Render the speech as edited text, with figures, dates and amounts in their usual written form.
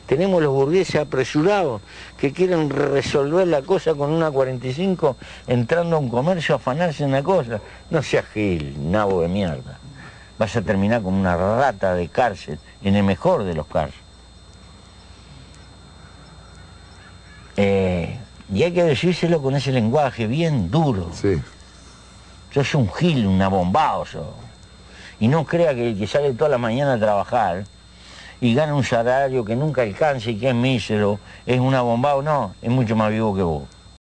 Tenemos los burgueses apresurados que quieren resolver la cosa con una 45 entrando a un comercio a afanarse una cosa. No seas gil, nabo de mierda. Vas a terminar como una rata de cárcel, en el mejor de los casos. Y hay que decírselo con ese lenguaje bien duro. Sí. Sos un gil, un abombado sos. Y no crea que el que sale toda la mañana a trabajar y gana un salario que nunca alcanza y que es mísero, es un abombado, no, es mucho más vivo que vos.